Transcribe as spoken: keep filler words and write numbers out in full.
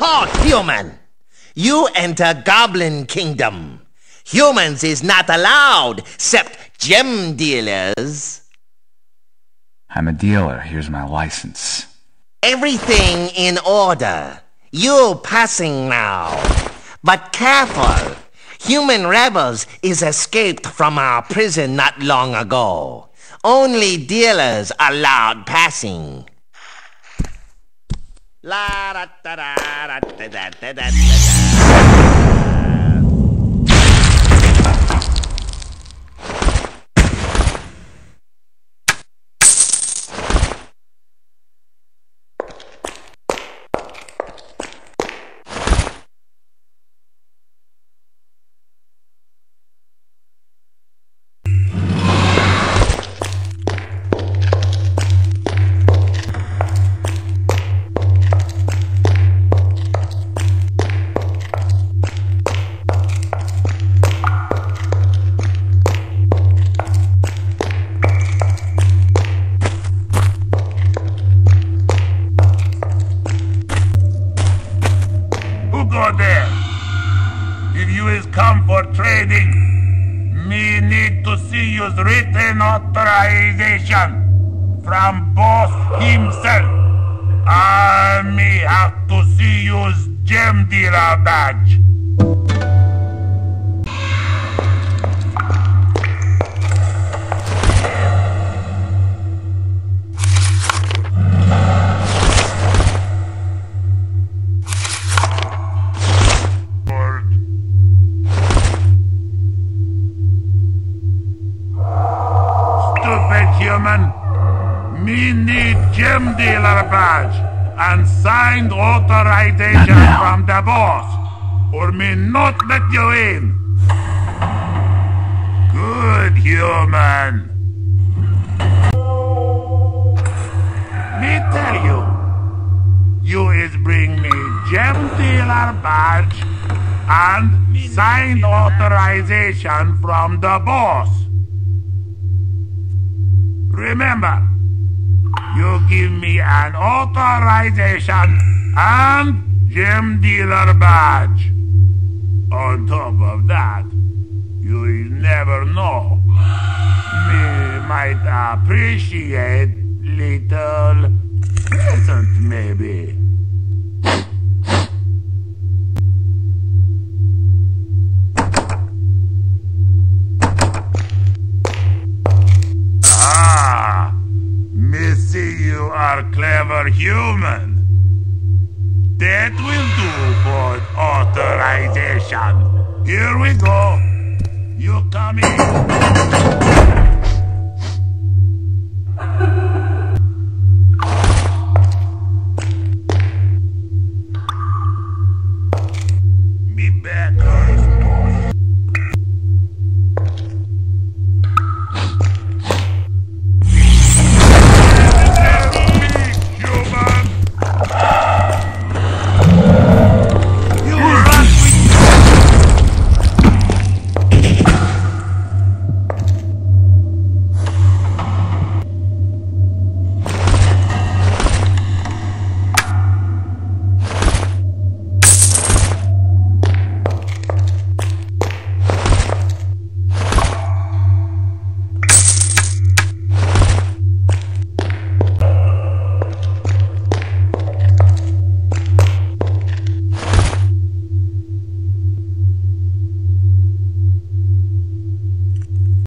Halt, human! You enter Goblin Kingdom. Humans is not allowed, except gem dealers. I'm a dealer. Here's my license. Everything in order. You passing now. But careful. Human rebels is escaped from our prison not long ago. Only dealers allowed passing. La da da da da da da da da da. Go there. If you is come for trading, me need to see you's written authorization from boss himself. I me have to see you's gem dealer badge. Human, me need gem dealer badge and signed authorization from the boss, or me not let you in. Good, human. Me tell you, you is bring me gem dealer badge and signed authorization from the boss. Remember, you give me an authorization and gem dealer badge. On top of that, you never know. Me might appreciate little present maybe. You are clever human. That will do for authorization. Here we go. You come in.